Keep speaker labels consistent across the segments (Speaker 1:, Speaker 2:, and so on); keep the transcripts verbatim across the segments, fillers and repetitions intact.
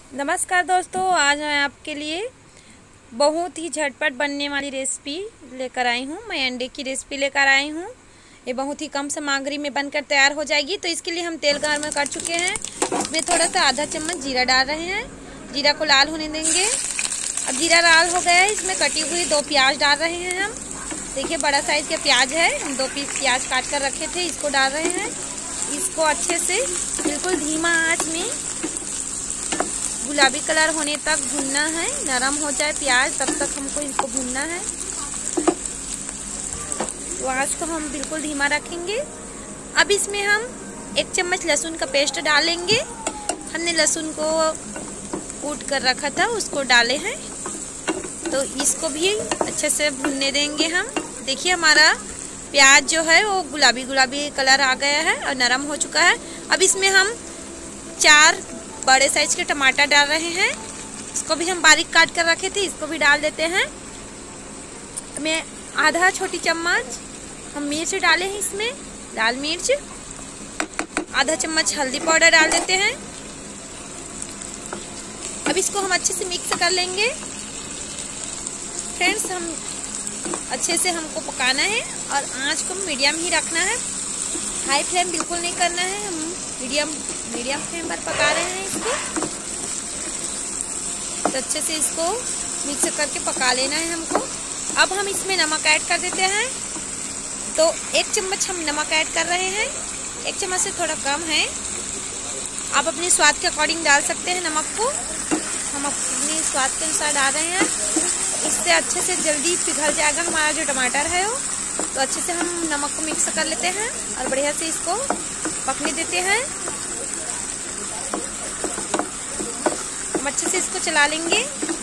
Speaker 1: नमस्कार दोस्तों, आज मैं आपके लिए बहुत ही झटपट बनने वाली रेसिपी लेकर आई हूँ। मैं अंडे की रेसिपी लेकर आई हूँ। ये बहुत ही कम सामग्री में बनकर तैयार हो जाएगी। तो इसके लिए हम तेल गर्म कर चुके हैं। इसमें थोड़ा सा आधा चम्मच जीरा डाल रहे हैं। जीरा को लाल होने देंगे। अब जीरा लाल हो गया है, इसमें कटी हुई दो प्याज डाल रहे हैं हम। देखिए बड़ा साइज का प्याज है, हम दो पीस प्याज काट कर रखे थे, इसको डाल रहे हैं। इसको अच्छे से बिल्कुल धीमा आंच में गुलाबी कलर होने तक भूनना है। नरम हो जाए प्याज तब तक हमको इसको भूनना है। तो आंच को हम बिल्कुल धीमा रखेंगे। अब इसमें हम एक चम्मच लहसुन का पेस्ट डालेंगे। हमने लहसुन को कूट कर रखा था, उसको डाले हैं। तो इसको भी अच्छे से भूनने देंगे हम। देखिए हमारा प्याज जो है वो गुलाबी गुलाबी कलर आ गया है और नरम हो चुका है। अब इसमें हम चार बड़े साइज के टमाटर डाल रहे हैं। इसको भी हम बारीक काट कर रखे थे, इसको भी डाल देते हैं। मैं आधा छोटी चम्मच हम मिर्च डाले हैं, इसमें लाल मिर्च। आधा चम्मच हल्दी पाउडर डाल देते हैं। अब इसको हम अच्छे से मिक्स कर लेंगे। फ्रेंड्स, हम अच्छे से हमको पकाना है और आंच को मीडियम ही रखना है। हाई फ्लेम बिल्कुल नहीं करना है। हम मीडियम मीडियम फ्लेम पर पका रहे हैं इसको। तो अच्छे से इसको मिक्स करके पका लेना है हमको। अब हम इसमें नमक ऐड कर देते हैं। तो एक चम्मच हम नमक ऐड कर रहे हैं। एक चम्मच से थोड़ा कम है, आप अपने स्वाद के अकॉर्डिंग डाल सकते हैं नमक को। हम अपने स्वाद के अनुसार डाल रहे हैं। इससे अच्छे से जल्दी पिघल जाएगा हमारा जो टमाटर है वो। तो अच्छे से हम नमक को मिक्स कर लेते हैं और बढ़िया से इसको पकने देते हैं। हम अच्छे से इसको चला लेंगे।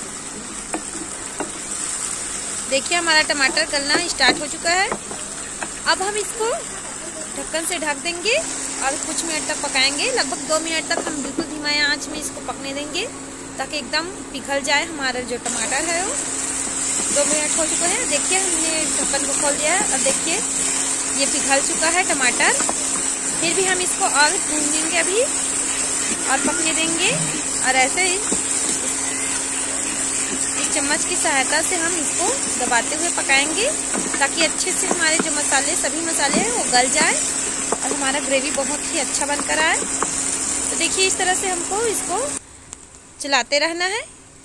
Speaker 1: देखिए हमारा टमाटर गलना स्टार्ट हो चुका है। अब हम इसको ढक्कन से ढक देंगे और कुछ मिनट तक पकाएंगे। लगभग दो मिनट तक हम बिल्कुल धीमा आंच में इसको पकने देंगे ताकि एकदम पिघल जाए हमारा जो टमाटर है वो। दो मिनट हो चुके हैं। देखिए हमने ढक्कन को खोल दिया है और देखिए ये पिघल चुका है टमाटर। फिर भी हम इसको और भूनेंगे अभी और पकने देंगे। और ऐसे ही इस चम्मच की सहायता से हम इसको दबाते हुए पकाएंगे ताकि अच्छे से हमारे जो मसाले सभी मसाले हैं वो गल जाए और हमारा ग्रेवी बहुत ही अच्छा बनकर आए। तो देखिए इस तरह से हमको इसको चलाते रहना है।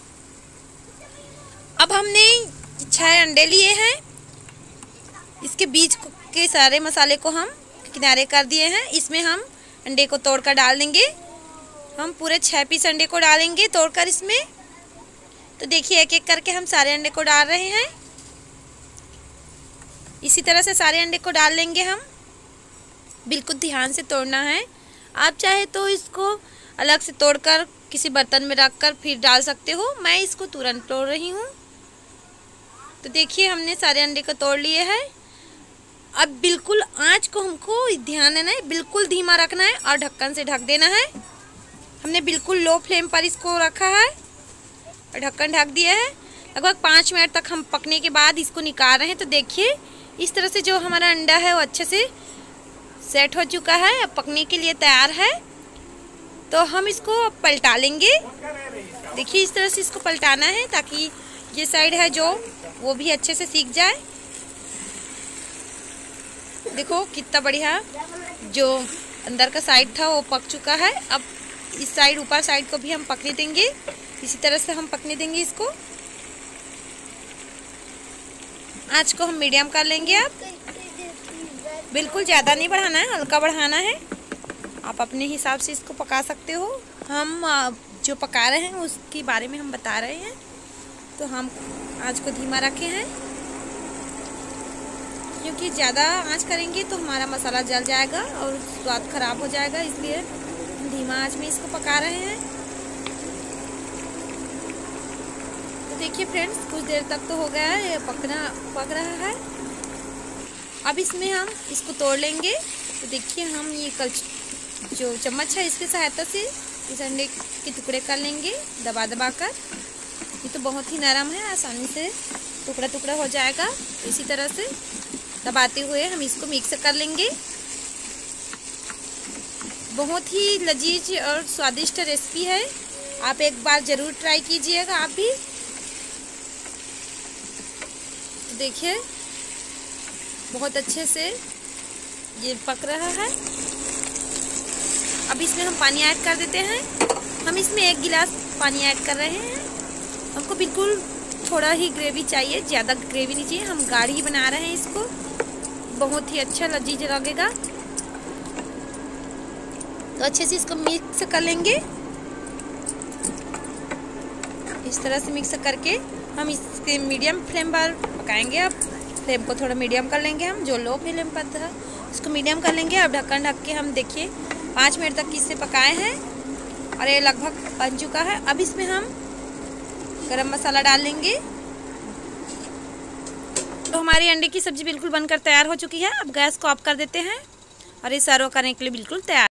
Speaker 1: अब हमने छह अंडे लिए हैं। इसके बीच के सारे मसाले को हम किनारे कर दिए हैं। इसमें हम अंडे को तोड़कर डाल देंगे। हम पूरे छह पीस अंडे को डालेंगे तोड़कर इसमें। तो देखिए एक एक करके हम सारे अंडे को डाल रहे हैं। इसी तरह से सारे अंडे को डाल लेंगे हम। बिल्कुल ध्यान से तोड़ना है। आप चाहे तो इसको अलग से तोड़कर किसी बर्तन में रखकर फिर डाल सकते हो। मैं इसको तुरंत तोड़ रही हूँ। तो देखिए हमने सारे अंडे को तोड़ लिए हैं। अब बिल्कुल आंच को हमको ध्यान देना है, बिल्कुल धीमा रखना है और ढक्कन से ढक देना है। हमने बिल्कुल लो फ्लेम पर इसको रखा है और ढक्कन ढक दिया है। लगभग पाँच मिनट तक हम पकने के बाद इसको निकाल रहे हैं। तो देखिए इस तरह से जो हमारा अंडा है वो अच्छे से सेट हो चुका है, अब पकने के लिए तैयार है। तो हम इसको पलटा लेंगे। देखिए इस तरह से इसको पलटाना है ताकि ये साइड है जो वो भी अच्छे से सीख जाए। देखो कितना बढ़िया जो अंदर का साइड था वो पक चुका है। अब इस साइड ऊपर साइड को भी हम पकने देंगे। इसी तरह से हम पकने देंगे इसको। आंच को हम मीडियम कर लेंगे। अब बिल्कुल ज़्यादा नहीं बढ़ाना है, हल्का बढ़ाना है। आप अपने हिसाब से इसको पका सकते हो। हम जो पका रहे हैं उसके बारे में हम बता रहे हैं। तो हम आंच को धीमा रखे हैं क्योंकि ज़्यादा आंच करेंगे तो हमारा मसाला जल जाएगा और स्वाद खराब हो जाएगा, इसलिए हम धीमा आंच में इसको पका रहे हैं। तो देखिए फ्रेंड्स कुछ देर तक तो हो गया है, ये पकना पक रहा है। अब इसमें हम इसको तोड़ लेंगे। तो देखिए हम ये कल जो चम्मच है इसकी सहायता से इस अंडे के टुकड़े कर लेंगे दबा दबा कर। ये तो बहुत ही नरम है, आसानी से टुकड़ा टुकड़ा हो जाएगा। इसी तरह से दबाते हुए हम इसको मिक्स कर लेंगे। बहुत ही लजीज और स्वादिष्ट रेसिपी है। आप एक बार ज़रूर ट्राई कीजिएगा आप भी। तो देखिए बहुत अच्छे से ये पक रहा है। अब इसमें हम पानी ऐड कर देते हैं। हम इसमें एक गिलास पानी ऐड कर रहे हैं। हमको बिल्कुल थोड़ा ही ग्रेवी चाहिए, ज़्यादा ग्रेवी नहीं चाहिए। हम गाढ़ी बना रहे हैं इसको, बहुत ही अच्छा लजीज लगेगा। तो अच्छे से इसको मिक्स कर लेंगे। इस तरह से मिक्स करके हम इसके मीडियम फ्लेम पर पकाएंगे। अब फ्लेम को थोड़ा मीडियम कर लेंगे हम, जो लो फ्लेम पर था इसको मीडियम कर लेंगे। अब ढक्कन ढक के हम देखिए पाँच मिनट तक इसे पकाए हैं और ये लगभग बन चुका है। अब इसमें हम गरम मसाला डाल लेंगे। तो हमारी अंडे की सब्ज़ी बिल्कुल बनकर तैयार हो चुकी है। अब गैस को ऑफ कर देते हैं और ये सर्व करने के लिए बिल्कुल तैयार।